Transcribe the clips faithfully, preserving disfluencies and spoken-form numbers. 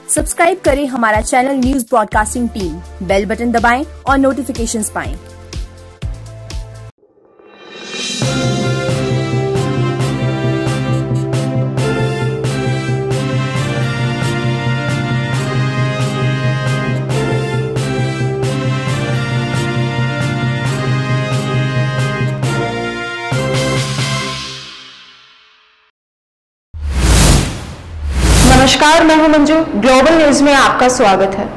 Subscribe करें हमारा channel news broadcasting team, bell button दबाएं और नोटिफिकेशंस पाएं। नमस्कार, मैं हूं मंजू। ग्लोबल न्यूज में आपका स्वागत है।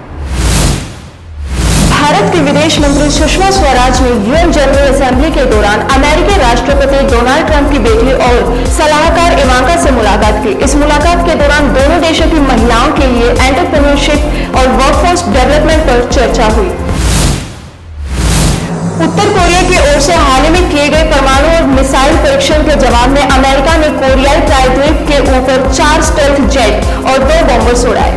भारत के विदेश मंत्री सुषमा स्वराज ने यूएन जनरल असेंबली के दौरान अमेरिकी राष्ट्रपति डोनाल्ड ट्रंप की बेटी और सलाहकार इवांका से मुलाकात की। इस मुलाकात के दौरान दोनों देशों की महिलाओं के लिए एंटरप्रेन्योरशिप और वर्कफोर्स डेवलपमेंट पर चर्चा हुई। उत्तर कोरिया की ओर से हाल ही में किए गए परमाणु और मिसाइल परीक्षण के जवाब में अमेरिका ने कोरियाई प्रायद्वीप के ऊपर चार स्टेल्थ जेट और दो बॉम्बर्स उड़ाए।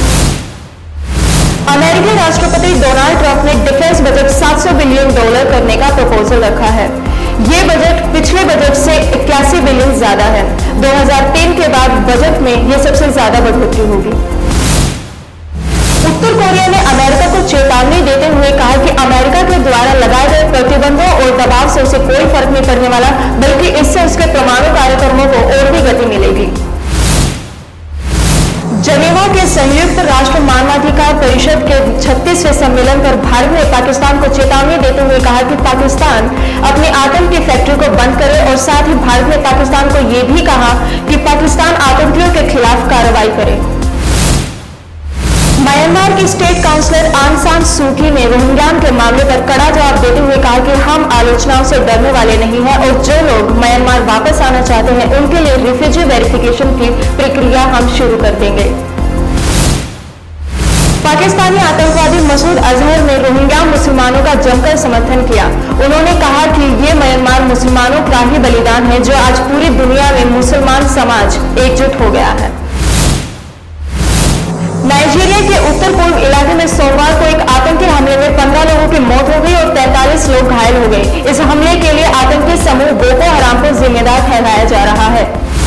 अमेरिकी राष्ट्रपति डोनाल्ड ट्रंप ने डिफेंस बजट सात सौ बिलियन डॉलर करने का प्रपोजल रखा है। ये बजट पिछले बजट से इक्यासी बिलियन ज्यादा है। दो हज़ार तीन के बाद बजट में यह सबसे ज्यादा बढ़ोतरी होगी। उत्तर कोरिया ने अमेरिका को चेतावनी देते हुए कहा कि अमेरिका के द्वारा लगाए गए प्रतिबंधों और दबाव से उसे कोई फर्क नहीं पड़ने वाला, बल्कि इससे उसके परमाणु कार्यक्रमों को और भी गति मिलेगी। जनेवा के संयुक्त राष्ट्र मानवाधिकार परिषद के छत्तीसवें सम्मेलन पर भारत ने पाकिस्तान को चेतावनी देते हुए कहा कि पाकिस्तान अपनी आतंक की फैक्ट्री को बंद करे और साथ ही भारत ने पाकिस्तान को यह भी कहा कि पाकिस्तान आतंकियों के खिलाफ कार्रवाई करे। म्यांमार की स्टेट काउंसलर आंग सान सू की ने रोहिंग्या के मामले पर कड़ा जवाब देते हुए कहा कि हम आलोचनाओं से डरने वाले नहीं हैं और जो लोग म्यांमार वापस आना चाहते हैं उनके लिए रिफ्यूजी वेरिफिकेशन की प्रक्रिया हम शुरू कर देंगे। पाकिस्तानी आतंकवादी मसूद अजहर ने रोहिंग्या मुसलमानों का जमकर समर्थन किया। उन्होंने कहा कि ये म्यांमार मुसलमानों का ही बलिदान है जो आज पूरी दुनिया में मुसलमान समाज एकजुट हो गया है। नाइजीरिया के उत्तर पूर्व इलाके में सोमवार को एक आतंकी हमले में पंद्रह लोगों की मौत हो गई और तैंतालीस लोग घायल हो गए। इस हमले के लिए आतंकी समूह बोको हराम को जिम्मेदार ठहराया जा रहा है।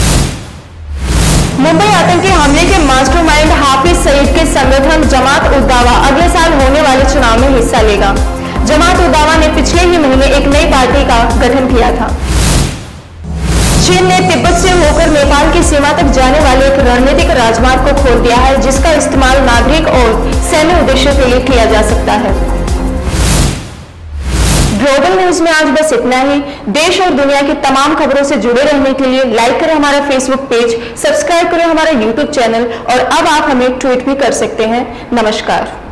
मुंबई आतंकी हमले के मास्टरमाइंड हाफिज सईद के संगठन जमात उद दावा अगले साल होने वाले चुनाव में हिस्सा लेगा। जमात उद दावा ने पिछले ही महीने एक नई पार्टी का गठन किया था। चीन ने तिब्बत से होकर नेपाल की सीमा तक जाने वाले एक रणनीतिक राजमार्ग को खोल दिया है, जिसका इस्तेमाल नागरिक और सैन्य उद्देश्यों के लिए किया जा सकता है। ग्लोबल न्यूज में आज बस इतना ही। देश और दुनिया की तमाम खबरों से जुड़े रहने के लिए लाइक करें हमारा फेसबुक पेज, सब्सक्राइब करें हमारा यूट्यूब चैनल और अब आप हमें ट्वीट भी कर सकते हैं। नमस्कार।